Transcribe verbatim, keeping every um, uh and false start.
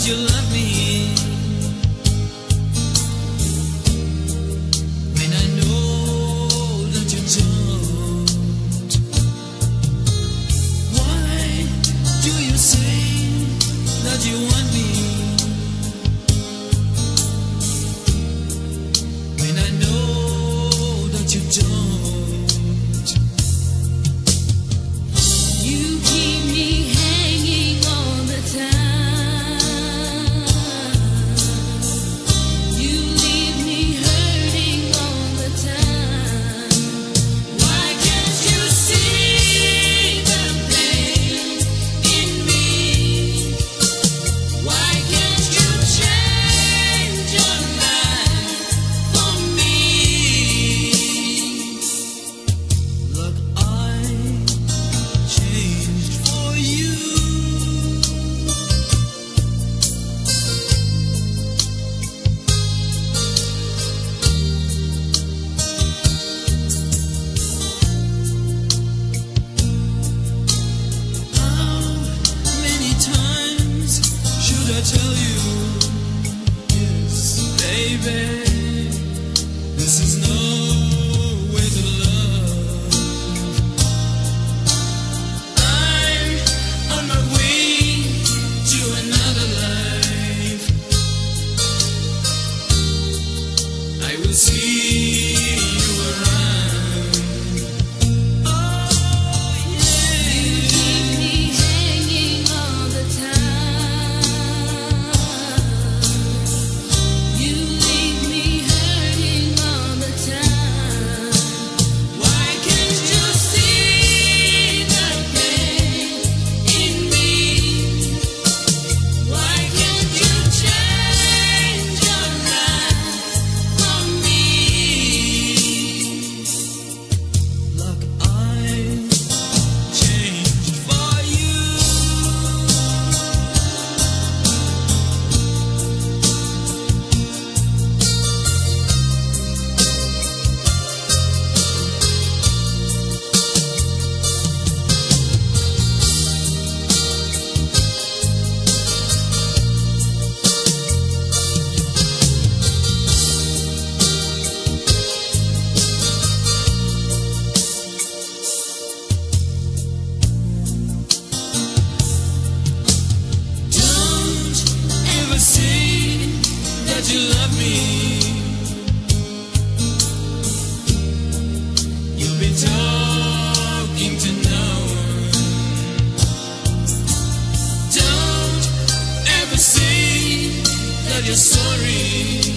that you love me, when I know that you don't. Why do you say that you want me, when I know that you don't? You keep me hanging all the time. You leave me hurting all the time. Why can't you see the pain in me? Why can't you change your life for me? Look, I changed for you. How many times should I tell you? Yes, baby, this is no way to love. I'm on my way to another life. I will see you around. Oh yeah. Keep me hanging all the time. You leave me hurting all the time. Why can't you see the pain in me? Why can't you change your life for me? Look, I changed for you. Don't ever say that you love me. You've been talking to no one. Don't ever say that you're sorry.